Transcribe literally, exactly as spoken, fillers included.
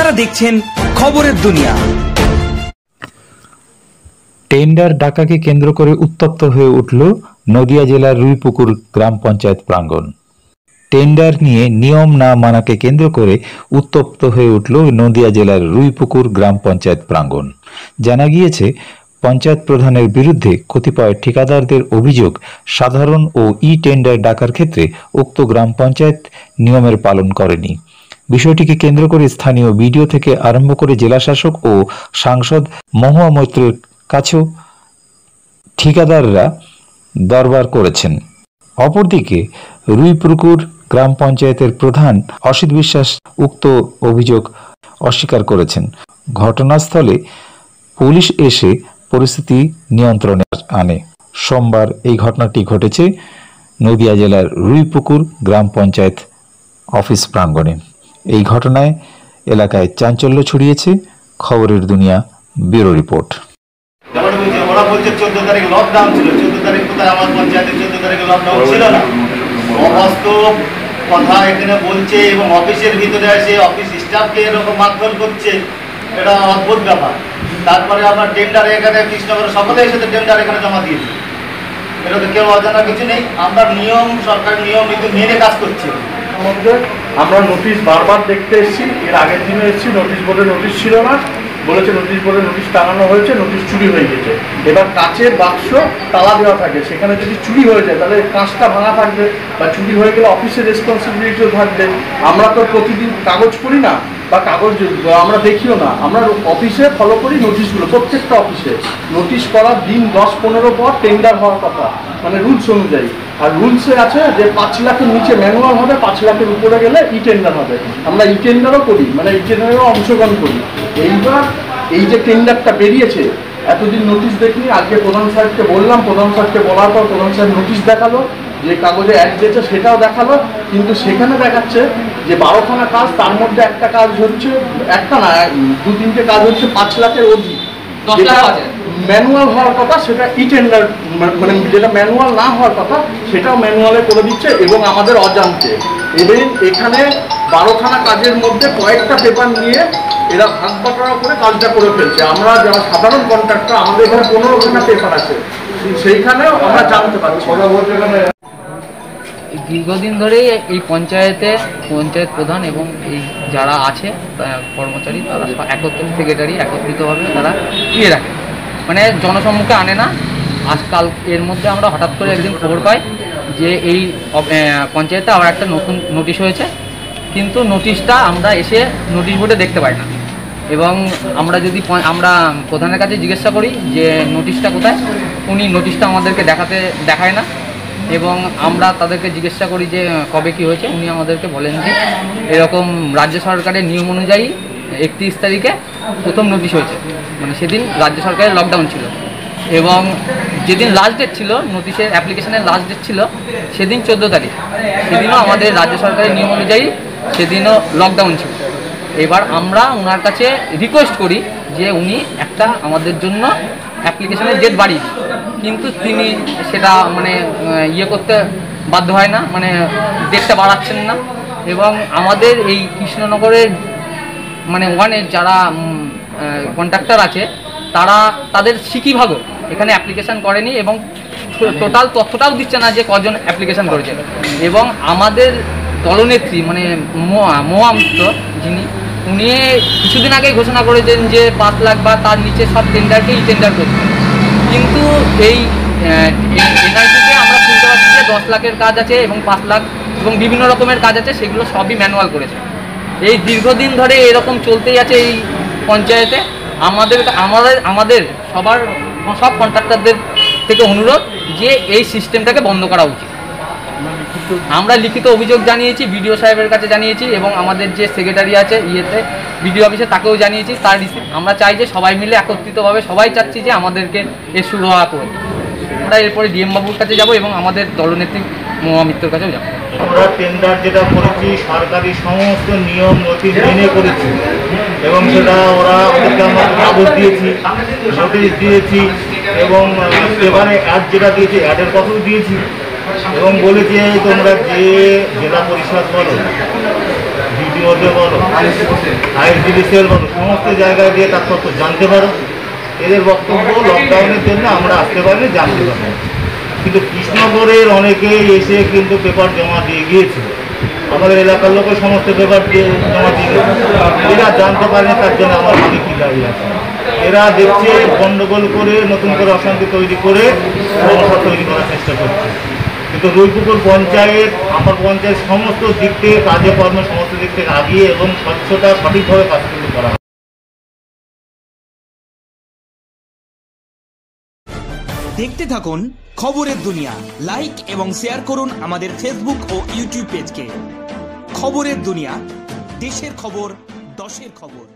আপনারা দেখছেন খবরের দুনিয়া। টেন্ডার ডাকাকে কেন্দ্র করে উত্তপ্ত হয়ে উঠল নদিয়া জেলার রুইপুকুর গ্রাম পঞ্চায়েত প্রাঙ্গণ। টেন্ডার নিয়ে নিয়ম না মানাকে কেন্দ্র করে উত্তপ্ত হয়ে উঠল নদিয়া জেলার রুইপুকুর গ্রাম পঞ্চায়েত প্রাঙ্গণ। জানা গিয়েছে, পঞ্চায়েত প্রধানের বিরুদ্ধে কতিপয় ঠিকাদারদের অভিযোগ, সাধারণ ও ই টেন্ডার ডাকার ক্ষেত্রে উক্ত গ্রাম পঞ্চায়েত নিয়মের পালন করেনি। বিষয়টিকে কেন্দ্র করে স্থানীয় বিডিও থেকে আরম্ভ করে জেলাশাসক ও সাংসদ মহুয়া মৈত্রের কাছেও ঠিকাদাররা দরবার করেছেন। অপরদিকে রুইপুকুর গ্রাম পঞ্চায়েতের প্রধান অসিত বিশ্বাস উক্ত অভিযোগ অস্বীকার করেছেন। ঘটনাস্থলে পুলিশ এসে পরিস্থিতি নিয়ন্ত্রণে আনে। সোমবার এই ঘটনাটি ঘটেছে নদিয়া জেলার রুইপুকুর গ্রাম পঞ্চায়েত অফিস প্রাঙ্গণে। এই ঘটনায় এলাকায় চাঞ্চল্য ছড়িয়েছে। খবরের দুনিয়া ব্যুরো রিপোর্ট। ওরা বলছে চোদ্দ তারিখ লকডাউন ছিল, চোদ্দ তারিখ কোথায় আমার পঞ্চায়েতের চোদ্দ তারিখে লকডাউন ছিল না। অবাস্তব কথা এখানে বলছে এবং অফিসের ভিতরে এসে অফিস স্টাফকে এরকম মারধর করছে, এটা অদ্ভুত ব্যাপার। তারপরে আমরা টেন্ডার এখানে কৃষ্ণনগরের সকলে এসে টেন্ডার এখানে জমা দিয়েছি। এটা তো কেউ অজানা কিছু নেই। আমরা নিয়ম, সরকারের নিয়ম নীতি মেনে কাজ করছি। মধ্যে আমরা নোটিশ বারবার দেখতে এসেছি, এর আগের দিনে এসেছি, নোটিশ বোর্ডে নোটিশ ছিল না, বলেছে নোটিশ বোর্ডে নোটিশ টাঙানো হয়েছে, নোটিশ চুরি হয়ে গেছে। এবার কাচের বাক্স তালা দেওয়া থাকে, সেখানে যদি চুরি হয়ে যায় তাহলে কাঁচটা ভাঙা থাকবে, বা চুরি হয়ে গেলে অফিসের রেসপন্সিবিলিটিও থাকবে। আমরা তো প্রতিদিন কাগজ পড়ি না বা কাগজ আমরা দেখিও না, আমরা অফিসে ফলো করি নোটিশগুলো। প্রত্যেকটা অফিসে নোটিশ করার দিন দশ পনেরো পর টেন্ডার হওয়ার কথা, মানে রুলস অনুযায়ী। আর রুলসে আছে যে পাঁচ লাখের নিচে ম্যানুয়াল হবে, পাঁচ লাখের উপরে গেলে ই টেন্ডার হবে। আমরা ই টেন্ডারও করি, মানে ই টেন্ডারেও অংশগ্রহণ করি। এইবার এই যে টেন্ডারটা বেরিয়েছে, এতদিন নোটিশ দেখিনি, আজকে প্রধান সাহেবকে বললাম, প্রধান সাহেবকে বলার পর প্রধান সাহেব নোটিশ দেখালো, যে কাগজে অ্যাড দিয়েছে সেটাও দেখালো, কিন্তু সেখানে দেখাচ্ছে যে বারোখানা কাজ, তার মধ্যে একটা কাজ হচ্ছে, একটা না দু তিনটে কাজ হচ্ছে পাঁচ লাখের অধিক। যেটা ম্যানুয়াল হওয়ার কথা সেটা ই টেন্ডার, মানে যেটা ম্যানুয়াল না হওয়ার কথা সেটাও ম্যানুয়ালে করে দিচ্ছে এবং আমাদের অজান্তে। এবার এখানে বারোখানা কাজের মধ্যে কয়েকটা পেপার নিয়ে এরা ভাগ বাটোয়ারা করে কাজটা করে ফেলছে। আমরা যারা সাধারণ কন্ট্রাক্টর, আমাদের এখানে পনেরোখানা পেপার আছে, সেইখানেও আমরা জানতে পারছি। দীর্ঘদিন ধরেই এই পঞ্চায়েতে পঞ্চায়েত প্রধান এবং এই যারা আছে কর্মচারী, তারা একত্রিত সেক্রেটারি একত্রিতভাবে তারা ইয়ে রাখে, মানে জনসম্মুখে আনে না। আজকাল এর মধ্যে আমরা হঠাৎ করে একদিন খবর পাই যে এই পঞ্চায়েতে আবার একটা নতুন নোটিশ হয়েছে, কিন্তু নোটিশটা আমরা এসে নোটিশ বোর্ডে দেখতে পাই না। এবং আমরা যদি আমরা প্রধানের কাছে জিজ্ঞাসা করি যে নোটিশটা কোথায়, উনি নোটিশটা আমাদেরকে দেখাতে দেখায় না। এবং আমরা তাদেরকে জিজ্ঞাসা করি যে কবে কি হয়েছে, উনি আমাদেরকে বলেন যে এরকম রাজ্য সরকারের নিয়ম অনুযায়ী একত্রিশ তারিখে প্রথম নোটিশ হয়েছে, মানে সেদিন রাজ্য সরকারের লকডাউন ছিল। এবং যেদিন লাস্ট ডেট ছিল, নোটিশের অ্যাপ্লিকেশনের লাস্ট ডেট ছিল সেদিন চোদ্দো তারিখ, সেদিনও আমাদের রাজ্য সরকারের নিয়ম অনুযায়ী সেদিনও লকডাউন ছিল। এবার আমরা ওনার কাছে রিকোয়েস্ট করি যে উনি একটা আমাদের জন্য অ্যাপ্লিকেশনের ডেট বাড়িয়ে, কিন্তু তিনি সেটা মানে ইয়ে করতে বাধ্য হয় না, মানে ডেটটা বাড়াচ্ছেন না। এবং আমাদের এই কৃষ্ণনগরের মানে ওয়ানের যারা কন্ট্রাক্টর আছে, তারা তাদের সিকিভাগও এখানে অ্যাপ্লিকেশান করেনি এবং টোটাল তথ্যটাও দিচ্ছে না যে কজন অ্যাপ্লিকেশান করেছে। এবং আমাদের দলনেত্রী মানে মহুয়া মৈত্র যিনি, উনি কিছুদিন আগেই ঘোষণা করেছেন যে পাঁচ লাখ বা তার নিচে সব টেন্ডারকে ই টেন্ডার করছে, কিন্তু এই এনআরজিতে আমরা শুনতে পাচ্ছি যে দশ লাখের কাজ আছে এবং পাঁচ লাখ এবং বিভিন্ন রকমের কাজ আছে, সেগুলো সবই ম্যানুয়াল করেছে। এই দীর্ঘদিন ধরে এরকম চলতেই আছে এই পঞ্চায়েতে। আমাদের আমাদের আমাদের সবার সব কন্ট্রাক্টরদের থেকে অনুরোধ যে এই সিস্টেমটাকে বন্ধ করা উচিত। আমরা লিখিত অভিযোগ জানিয়েছি, বিডিও সাহেবের কাছে জানিয়েছি এবং আমাদের যে সেক্রেটারি আছে ইয়েতে বিডিও অফিসে তাকেও জানিয়েছি, তার রিসিভ। আমরা চাই যে সবাই মিলে একত্রিতভাবে সবাই চাচ্ছি যে আমাদেরকে এর সুরাহা করে। আমরা এরপরে ডিএম বাবুর কাছে যাব এবং আমাদের দলনেত্রী মহুয়া মৈত্রের কাছেও যাব। আমরা টেন্ডার যেটা করেছি সরকারি সমস্ত নিয়ম নথি মেনে করেছি এবং সেটা ওরা ওদেরকে আমরা কাগজ দিয়েছি, নোটিশ দিয়েছি এবং এবারে অ্যাড যেটা দিয়েছি অ্যাডের কথাও দিয়েছি। এবং বলেছে তোমরা যে জেলা পরিষদ বলো, বিডিওতে বলো, আইএসডিডিসিএল বলো, সমস্ত জায়গায় দিয়ে তার তথ্য জানতে পারো। এদের বক্তব্য লকডাউনের জন্য আমরা আসতে পারিনি, জানতে পারবো। কিন্তু কৃষ্ণগড়ের অনেকেই এসে কিন্তু পেপার জমা দিয়ে গিয়েছিল, আমাদের এলাকার লোকের সমস্ত পেপার দিয়ে জমা দিয়ে গেছে। এরা জানতে পারেনি, তার জন্য আমার ভাগে কী দাঁড়িয়ে আছে। এরা দেখছে গণ্ডগোল করে নতুন করে অশান্তি তৈরি করে সমস্যা তৈরি করার চেষ্টা করছে। কিন্তু রুইপুকুর পঞ্চায়েত, আমার পঞ্চায়েত সমস্ত দিক থেকে কাজে কর্ম সমস্ত দিক থেকে আগিয়ে এবং স্বচ্ছতা সঠিকভাবে কাজ কিন্তু করা হয়। দেখতে থাকুন খবরের দুনিয়া। লাইক এবং শেয়ার করুন আমাদের ফেসবুক ও ইউটিউব পেজকে। খবরের দুনিয়া, দেশের খবর, দশের খবর।